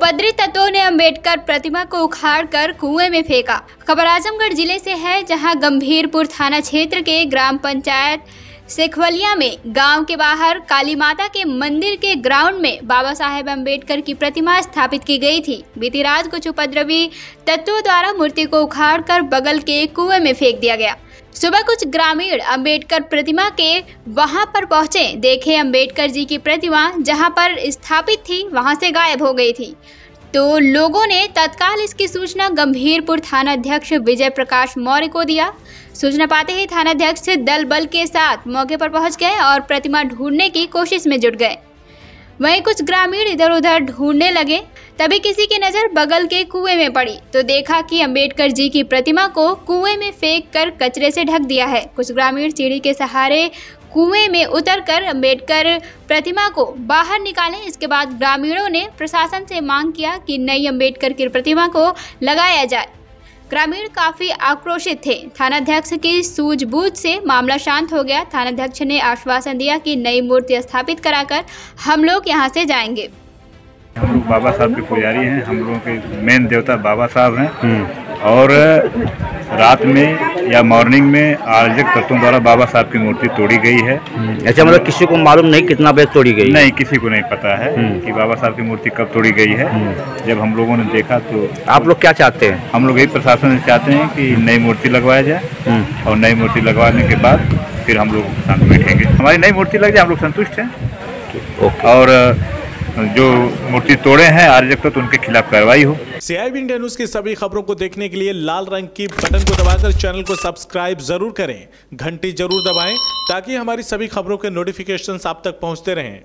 उपद्रवी तत्वों ने अंबेडकर प्रतिमा को उखाड़कर कुएं में फेंका। खबर आजमगढ़ जिले से है, जहां गंभीरपुर थाना क्षेत्र के ग्राम पंचायत सेखवलिया में गांव के बाहर काली माता के मंदिर के ग्राउंड में बाबा साहेब अंबेडकर की प्रतिमा स्थापित की गई थी। बीती रात कुछ उपद्रवी तत्वों द्वारा मूर्ति को उखाड़कर बगल के कुएं में फेंक दिया गया। सुबह कुछ ग्रामीण अंबेडकर प्रतिमा के वहां पर पहुंचे, देखे अंबेडकर जी की प्रतिमा जहां पर स्थापित थी वहां से गायब हो गई थी। तो लोगों ने तत्काल इसकी सूचना गंभीरपुर थानाध्यक्ष विजय प्रकाश मौर्य को दिया। सूचना पाते ही थानाध्यक्ष दल बल के साथ मौके पर पहुंच गए और प्रतिमा ढूंढने की कोशिश में जुट गए। वहीं कुछ ग्रामीण इधर उधर ढूंढने लगे, तभी किसी की नज़र बगल के कुएं में पड़ी तो देखा कि अंबेडकर जी की प्रतिमा को कुएं में फेंक कर कचरे से ढक दिया है। कुछ ग्रामीण सीढ़ी के सहारे कुएं में उतरकर अंबेडकर प्रतिमा को बाहर निकालें। इसके बाद ग्रामीणों ने प्रशासन से मांग किया कि नई अंबेडकर की प्रतिमा को लगाया जाए। ग्रामीण काफी आक्रोशित थे। थानाध्यक्ष की सूझबूझ से मामला शांत हो गया। थानाध्यक्ष ने आश्वासन दिया कि नई मूर्ति स्थापित कराकर हम लोग यहां से जाएंगे। हम लोग बाबा साहब के पुजारी हैं, हम लोगों के मेन देवता बाबा साहब हैं और रात में या मॉर्निंग में अराजक तत्वों द्वारा बाबा साहब की मूर्ति तोड़ी गई है। अच्छा, मतलब किसी को मालूम नहीं कितना बजे तोड़ी गई? नहीं, किसी को नहीं पता है कि बाबा साहब की मूर्ति कब तोड़ी गई है। जब हम लोगों ने देखा तो आप लोग क्या चाहते हैं? हम लोग यही प्रशासन से चाहते हैं कि नई मूर्ति लगवाया जाए और नई मूर्ति लगवाने के बाद फिर हम लोग शांत बैठेंगे। हमारी नई मूर्ति लग जाए, हम लोग संतुष्ट हैं और जो मूर्ति तोड़े हैं आर्यजक तो उनके खिलाफ कार्रवाई हो। CIB इंडिया न्यूज की सभी खबरों को देखने के लिए लाल रंग की बटन को दबाकर चैनल को सब्सक्राइब जरूर करें, घंटी जरूर दबाएं ताकि हमारी सभी खबरों के नोटिफिकेशंस आप तक पहुंचते रहें।